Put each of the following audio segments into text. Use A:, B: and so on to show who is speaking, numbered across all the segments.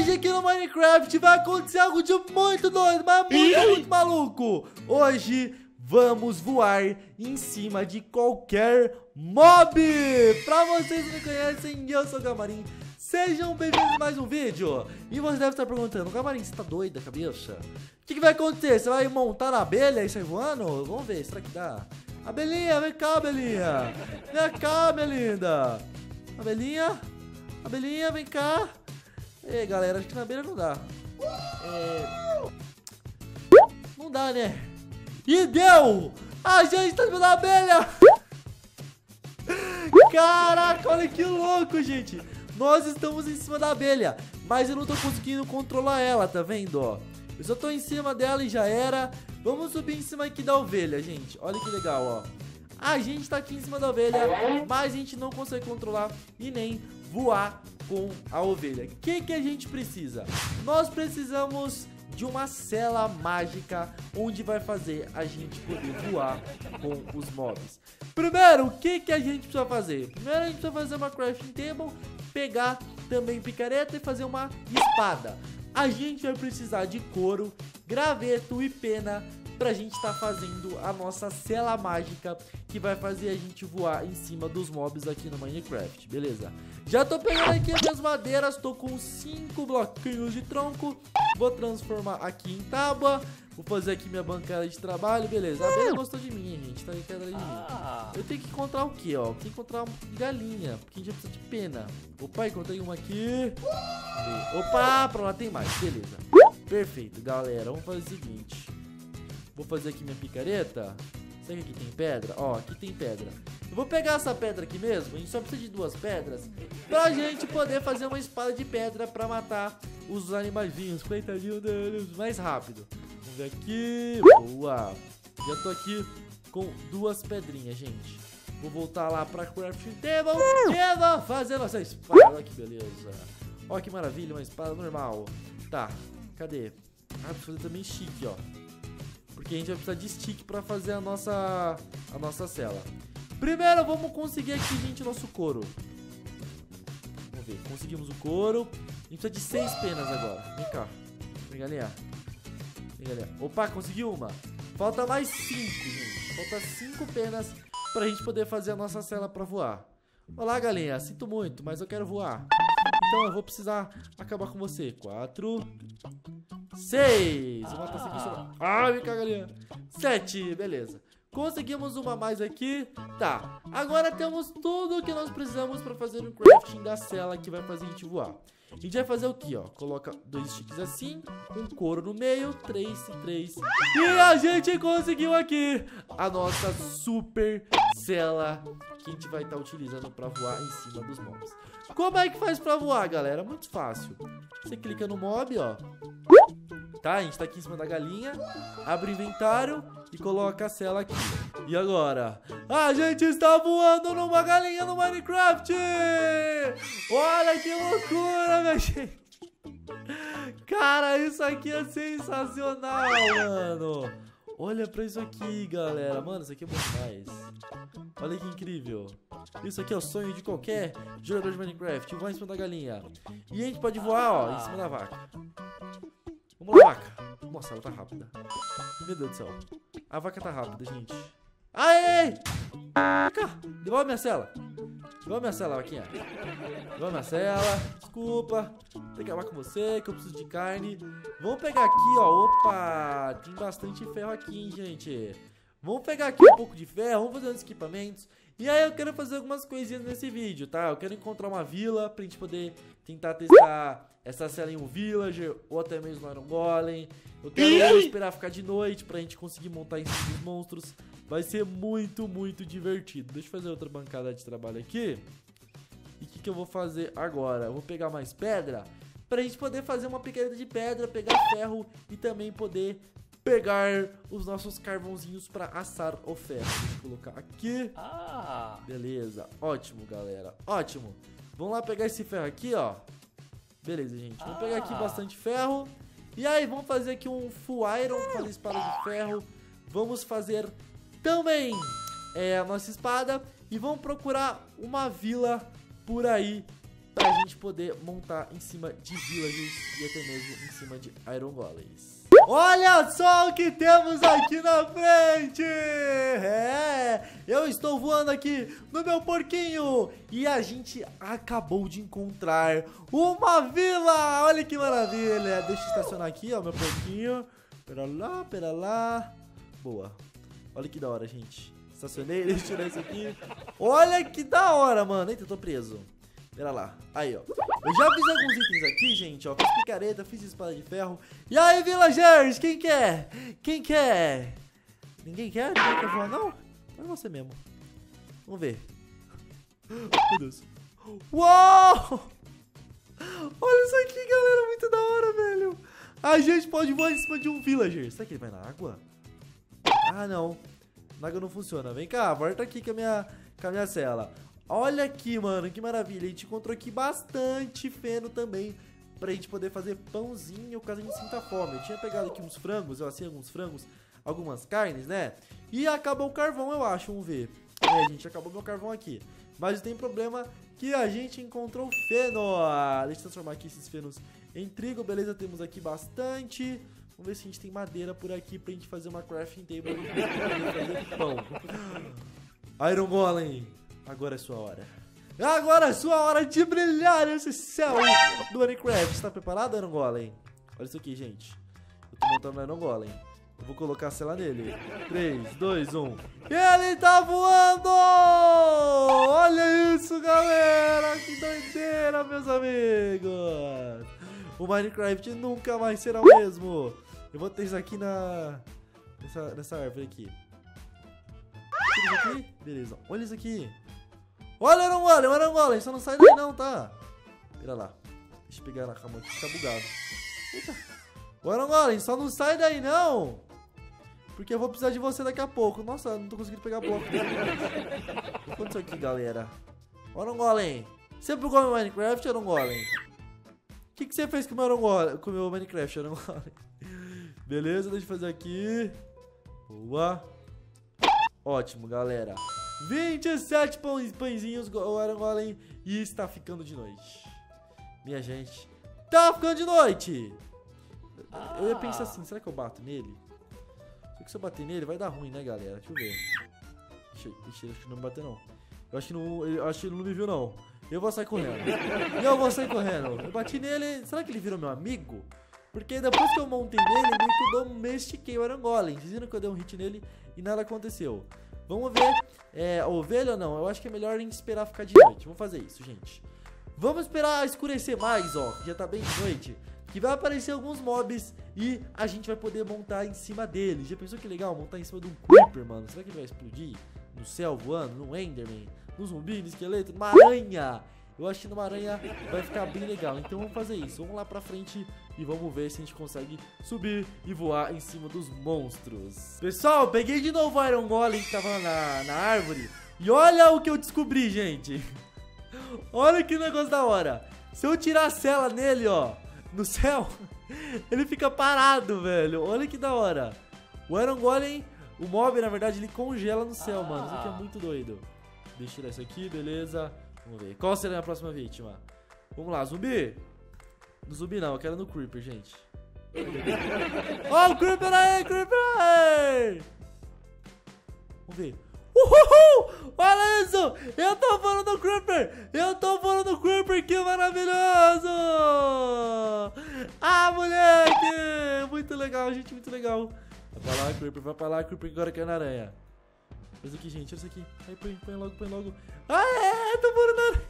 A: Hoje aqui no Minecraft vai acontecer algo de muito doido, mas muito maluco. Hoje vamos voar em cima de qualquer mob. Pra vocês que me conhecem, eu sou o Gamarin. Sejam bem-vindos a mais um vídeo. E você deve estar perguntando, Gamarin, você tá doido da cabeça? O que vai acontecer? Você vai montar na abelha e sair voando? Vamos ver, será que dá? Abelhinha, vem cá, abelhinha. Vem cá, minha linda. Abelhinha, abelhinha, vem cá. Ei, galera, acho que na abelha não dá. Não dá, né? E deu! A gente tá vendo a abelha! Caraca, olha que louco, gente! Nós estamos em cima da abelha, mas eu não tô conseguindo controlar ela, tá vendo, ó? Eu só tô em cima dela e já era. Vamos subir em cima aqui da ovelha, gente. Olha que legal, ó. A gente tá aqui em cima da ovelha, mas a gente não consegue controlar e nem voar com a ovelha. O que a gente precisa? Nós precisamos de uma cela mágica onde vai fazer a gente poder voar com os mobs. Primeiro, o que a gente precisa fazer? Primeiro a gente precisa fazer uma crafting table, pegar também picareta e fazer uma espada. A gente vai precisar de couro, graveto e pena pra gente estar fazendo a nossa cela mágica que vai fazer a gente voar em cima dos mobs aqui no Minecraft, beleza? Já tô pegando aqui as minhas madeiras, tô com 5 bloquinhos de tronco, vou transformar aqui em tábua, vou fazer aqui minha bancada de trabalho, beleza? A abelha gostou de mim, gente, tá aqui atrás de mim. Eu tenho que encontrar o que, ó? Tem que encontrar uma galinha, porque a gente precisa de pena. Opa, encontrei uma aqui. Opa, pronto, lá tem mais, beleza. Perfeito, galera, vamos fazer o seguinte. Vou fazer aqui minha picareta. Será que aqui tem pedra? Ó, aqui tem pedra. Eu vou pegar essa pedra aqui mesmo. A gente só precisa de 2 pedras pra gente poder fazer uma espada de pedra pra matar os animaizinhos, coitadinho deles, mais rápido. Vamos ver aqui. Boa. Já tô aqui com 2 pedrinhas, gente. Vou voltar lá pra crafting table e vou fazer nossa espada. Olha que beleza. Ó que maravilha, uma espada normal. Tá, cadê? Ah, preciso fazer também chique, ó. Porque a gente vai precisar de stick pra fazer a nossa cela. Primeiro vamos conseguir aqui, gente, nosso couro. Vamos ver, conseguimos o couro. A gente precisa de 6 penas agora. Vem cá, vem galinha. Vem galinha. Opa, consegui uma. Falta mais 5, gente. Falta 5 penas pra gente poder fazer a nossa cela pra voar. Olá, galinha, sinto muito, mas eu quero voar. Então eu vou precisar acabar com você. 4, 6. Vou matar essa aqui. Ah, vem cá, galinha. 7, beleza. Conseguimos uma mais aqui. Tá, agora temos tudo o que nós precisamos para fazer o crafting da cela que vai fazer a gente voar. A gente vai fazer o que, ó? Coloca 2 sticks assim, um couro no meio, 3 e 3. E a gente conseguiu aqui a nossa super cela que a gente vai estar utilizando para voar em cima dos mobs. Como é que faz pra voar, galera? Muito fácil. Você clica no mob, ó. Tá, a gente tá aqui em cima da galinha. Abre o inventário e coloca a cela aqui. E agora? A gente está voando numa galinha no Minecraft! Olha que loucura, minha gente! Cara, isso aqui é sensacional, mano! Olha pra isso aqui, galera. Mano, isso aqui é bom demais. Olha que incrível. Isso aqui é o sonho de qualquer jogador de Minecraft. Voar em cima da galinha. E a gente pode voar, ó, em cima da vaca. Vamos lá, vaca. Nossa, ela tá rápida. Meu Deus do céu. A vaca tá rápida, gente. Ai! Vem cá. Devolve minha cela. Devolve minha cela, vaquinha. Devolve minha cela. Desculpa. Vou acabar com você, que eu preciso de carne. Vamos pegar aqui, ó. Opa! Tem bastante ferro aqui, hein, gente. Vamos pegar aqui um pouco de ferro. Vamos fazer uns equipamentos. E aí eu quero fazer algumas coisinhas nesse vídeo, tá? Eu quero encontrar uma vila pra gente poder tentar testar essa cela em um villager ou até mesmo no Iron Golem. Eu quero esperar ficar de noite pra gente conseguir montar em cima dos monstros. Vai ser muito, muito divertido. Deixa eu fazer outra bancada de trabalho aqui. E o que eu vou fazer agora? Eu vou pegar mais pedra pra gente poder fazer uma picareta de pedra, pegar ferro e também poder pegar os nossos carvãozinhos pra assar o ferro. Deixa eu colocar aqui. Beleza, ótimo, galera, ótimo. Vamos lá pegar esse ferro aqui, ó. Beleza, gente, vamos pegar aqui bastante ferro. E aí, vamos fazer aqui um full iron, fazer espada de ferro. Vamos fazer também a nossa espada. E vamos procurar uma vila por aí pra gente poder montar em cima de villagers e até mesmo em cima de Iron Golems. Olha só o que temos aqui na frente! Eu estou voando aqui no meu porquinho e a gente acabou de encontrar uma vila! Olha que maravilha! Deixa eu estacionar aqui, ó, meu porquinho. Pera lá. Boa. Olha que da hora, gente. Estacionei, deixa eu tirar isso aqui. Olha que da hora, mano. Eita, eu tô preso. Pera lá. Aí, ó. Eu já fiz alguns itens aqui, gente, ó. Fiz picareta, fiz espada de ferro. E aí, villagers, quem quer? Quem quer? Ninguém quer? Ninguém quer voar, não? É você mesmo. Vamos ver. Meu Deus. Uou! Olha isso aqui, galera. Muito da hora, velho. A gente pode voar em cima de um villager. Será que ele vai na água? Ah, não. Na água não funciona. Vem cá, volta aqui com a minha cela. Olha aqui, mano, que maravilha. A gente encontrou aqui bastante feno também pra gente poder fazer pãozinho caso a gente sinta fome. Eu tinha pegado aqui uns frangos, eu assei alguns frangos, algumas carnes, né? E acabou o carvão, eu acho, vamos ver. Gente, acabou meu carvão aqui. Mas tem problema que a gente encontrou feno. Deixa eu transformar aqui esses fenos em trigo, beleza? Temos aqui bastante. Vamos ver se a gente tem madeira por aqui pra gente fazer uma crafting table e fazer pão. Iron Golem, agora é sua hora. Agora é sua hora de brilhar esse céu do Minecraft. Tá preparado, Iron Golem? Olha isso aqui, gente. Eu tô montando o Iron Golem. Eu vou colocar a cela nele. 3, 2, 1. Ele tá voando! Olha isso, galera! Que doideira, meus amigos! O Minecraft nunca mais será o mesmo. Eu vou ter isso aqui nessa árvore aqui. Tira isso aqui? Beleza. Olha isso aqui. Olha o Iron Golem. Só não sai daí não, tá? Pera lá. Deixa eu pegar na cama aqui que tá bugado. Eita. O Iron Golem, só não sai daí não. Porque eu vou precisar de você daqui a pouco. Nossa, não tô conseguindo pegar bloco. O que aconteceu aqui, galera? Iron Golem. Você bugou meu Minecraft, Iron Golem? O que você fez com o meu Minecraft, Iron Golem? Beleza, deixa eu fazer aqui. Boa. Ótimo, galera. 27 pãezinhos, o Iron Golem. E está ficando de noite. Minha gente, tá ficando de noite. Eu ia pensar assim, será que eu bato nele? Só que se eu bater nele vai dar ruim, né, galera? Deixa eu ver. Ixi, acho que não me bateu, não. Eu acho que ele não me viu, não. Eu vou sair correndo. Eu bati nele. Será que ele virou meu amigo? Porque depois que eu montei nele, meio que eu domestiquei o Iron Golem. Vocês viram que eu dei um hit nele e nada aconteceu. Vamos ver. Ovelha ou não? Eu acho que é melhor a gente esperar ficar de noite. Vamos fazer isso, gente. Vamos esperar escurecer mais, ó. Que já tá bem de noite. Que vai aparecer alguns mobs e a gente vai poder montar em cima deles. Já pensou que legal montar em cima de um Creeper, mano? Será que ele vai explodir? No céu voando, no Enderman, no zumbi, no esqueleto, numa aranha. Eu acho que numa aranha vai ficar bem legal. Então vamos fazer isso. Vamos lá pra frente e vamos ver se a gente consegue subir e voar em cima dos monstros. Pessoal, peguei de novo o Iron Golem que tava na árvore. E olha o que eu descobri, gente. Olha que negócio da hora. Se eu tirar a cela nele, ó, no céu, ele fica parado, velho. Olha que da hora. O Iron Golem, o mob, na verdade, ele congela no céu, mano. Isso aqui é muito doido. Deixa eu tirar isso aqui, beleza. Vamos ver. Qual será a próxima vítima? Vamos lá, zumbi. No zumbi não, eu quero no Creeper, gente. Ó, o Creeper aí, Creeper aí. Vamos ver. Uhul! Olha isso! Eu tô voando no Creeper! Que maravilhoso! Ah, moleque! Muito legal, gente, muito legal. Vai pra lá, Creeper, agora que é na aranha. Olha isso aqui, gente, olha isso aqui. Aí, põe logo. Ah, eu tô voando na aranha!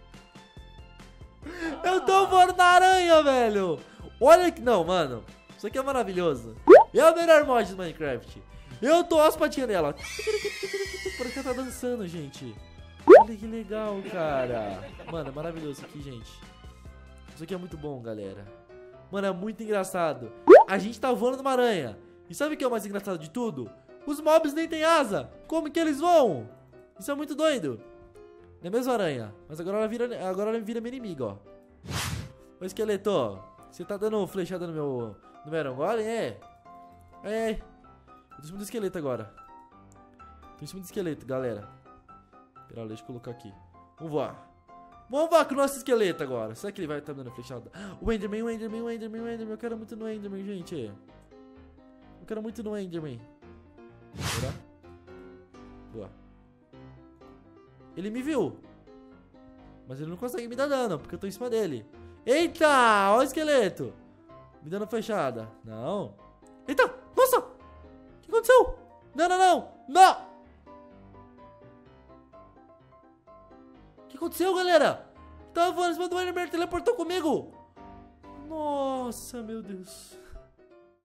A: Eu tô voando na aranha, velho! Olha que... Não, mano, isso aqui é maravilhoso. É o melhor mod do Minecraft. Eu tô as patinhas dela. Parece que ela tá dançando, gente. Olha que legal, cara. Mano, é maravilhoso isso aqui, gente. Isso aqui é muito bom, galera. Mano, é muito engraçado. A gente tá voando numa aranha. E sabe o que é o mais engraçado de tudo? Os mobs nem tem asa. Como que eles voam? Isso é muito doido. Não é mesmo, aranha? Mas agora ela vira minha inimiga, ó. Ô, esqueleto, você tá dando flechada no meu Iron Golem, é? É. Eu tô em cima do esqueleto agora. Tô em cima do esqueleto, galera. Pera, deixa eu colocar aqui. Vamos voar. Vamos voar com o nosso esqueleto agora. Será que ele vai estar dando flechada? O Enderman, o Enderman, o Enderman, o Enderman. Eu quero muito no Enderman, gente. Eu quero muito no Enderman. Será? Boa. Ele me viu. Mas ele não consegue me dar dano, porque eu tô em cima dele. Eita, olha o esqueleto. Me dando flechada. Não. Eita, nossa. O que aconteceu? Não, não, não. Não. O que aconteceu, galera? Tava voando em cima do Enderman, teleportou comigo. Nossa, meu Deus.